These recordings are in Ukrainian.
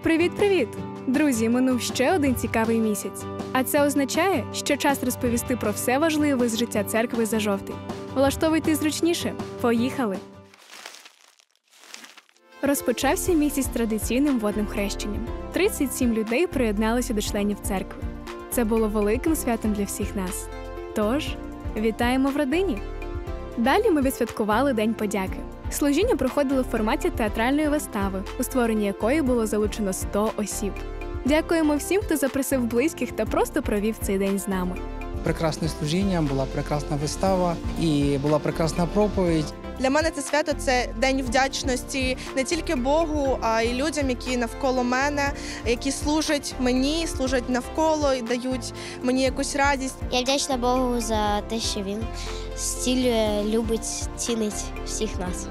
Привіт-привіт! Друзі, минув ще один цікавий місяць. А це означає, що час розповісти про все важливе з життя церкви за жовтень. Влаштовуйтесь зручніше. Поїхали! Розпочався місяць традиційним водним хрещенням. 37 людей приєдналися до членів церкви. Це було великим святом для всіх нас. Тож, вітаємо в родині! Далі ми відсвяткували День подяки. Служіння проходило в форматі театральної вистави, у створенні якої було залучено 100 осіб. Дякуємо всім, хто запросив близьких та просто провів цей день з нами. Прекрасне служіння, була прекрасна вистава і була прекрасна проповідь. Для мене це свято – це день вдячності не тільки Богу, а й людям, які навколо мене, які служать мені, служать навколо і дають мені якусь радість. Я вдячна Богу за те, що Він зцілює, любить, цінить всіх нас.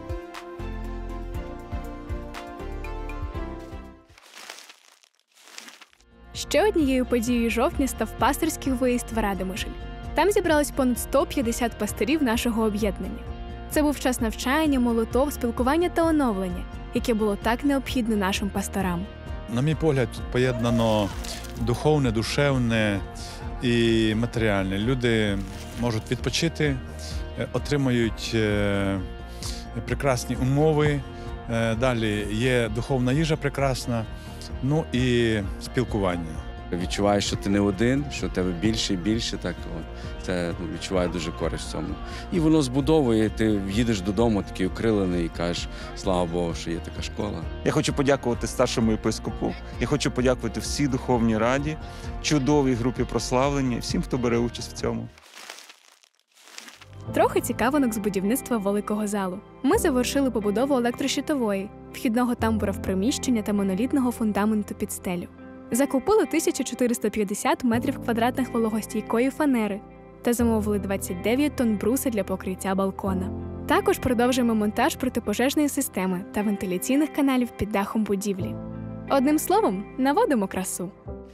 Ще однією подією жовтня став пастирський виїзд в Радомишль. Там зібралось понад 150 пастирів нашого об'єднання. Це був час навчання, молитов, спілкування та оновлення, яке було так необхідне нашим пасторам. На мій погляд, тут поєднано духовне, душевне і матеріальне. Люди можуть відпочити, отримають прекрасні умови, далі є духовна їжа прекрасна, ну і спілкування. Відчуваєш, що ти не один, що тебе більше і більше, так це відчуває дуже користь в цьому. І воно збудовує, ти їдеш додому такий окрилений і кажеш, слава Богу, що є така школа. Я хочу подякувати старшому єпископу, я хочу подякувати всій духовній раді, чудовій групі прославлення, всім, хто бере участь в цьому. Трохи цікавинок з будівництва великого залу. Ми завершили побудову електрощитової, вхідного тамбура в приміщення та монолітного фундаменту під стелю. Закупили 1450 метрів квадратних вологостійкої фанери та замовили 29 тонн бруса для покриття балкона. Також продовжуємо монтаж протипожежної системи та вентиляційних каналів під дахом будівлі. Одним словом, наводимо красу.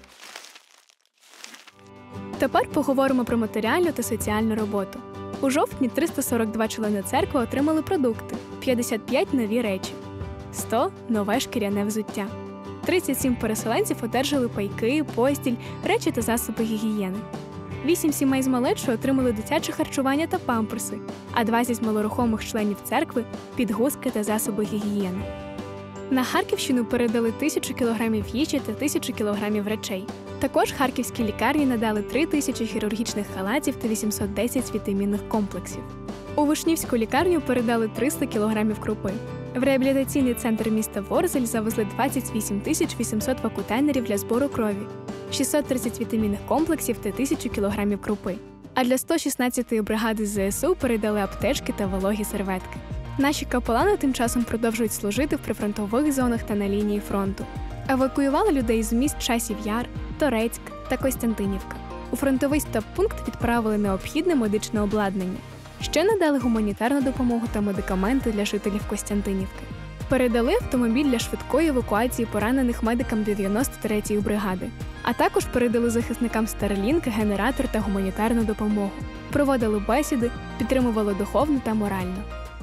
Тепер поговоримо про матеріальну та соціальну роботу. У жовтні 342 члени церкви отримали продукти, 55 – нові речі, 100 – нове шкіряне взуття. 37 переселенців одержали пайки, постіль, речі та засоби гігієни. 8 сімей з малечою отримали дитяче харчування та памперси, а 20 малорухомих членів церкви – підгузки та засоби гігієни. На Харківщину передали 1000 кілограмів їжі та 1000 кілограмів речей. Також харківські лікарні надали 3000 хірургічних халатів та 810 вітамінних комплексів. У Вишнівську лікарню передали 300 кілограмів крупи. В реабілітаційний центр міста Ворзель завезли 28 800 вакутайнерів для збору крові, 630 вітамінних комплексів та 1000 кілограмів крупи. А для 116-ї бригади ЗСУ передали аптечки та вологі серветки. Наші капелани тим часом продовжують служити в прифронтових зонах та на лінії фронту. Евакуювали людей з міст Часів Яр, Торецьк та Костянтинівка. У фронтовий стаб-пункт відправили необхідне медичне обладнання. Ще надали гуманітарну допомогу та медикаменти для жителів Костянтинівки. Передали автомобіль для швидкої евакуації поранених медикам 93-ї бригади. А також передали захисникам Starlink, генератор та гуманітарну допомогу. Проводили бесіди, підтримували духовно та морально.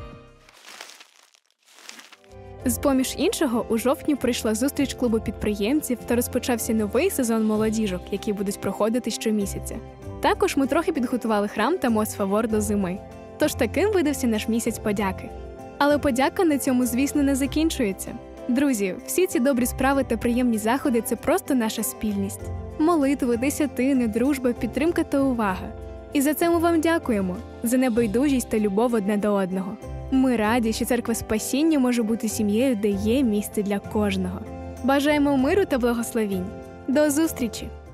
З-поміж іншого, у жовтні прийшла зустріч клубу підприємців та розпочався новий сезон молодіжок, які будуть проходити щомісяця. Також ми трохи підготували храм та Мосфавор до зими. Тож таким видався наш місяць подяки. Але подяка на цьому, звісно, не закінчується. Друзі, всі ці добрі справи та приємні заходи – це просто наша спільність. Молитви, десятини, дружба, підтримка та увага. І за це ми вам дякуємо, за небайдужість та любов одне до одного. Ми раді, що Церква Спасіння може бути сім'єю, де є місце для кожного. Бажаємо миру та благословінь. До зустрічі!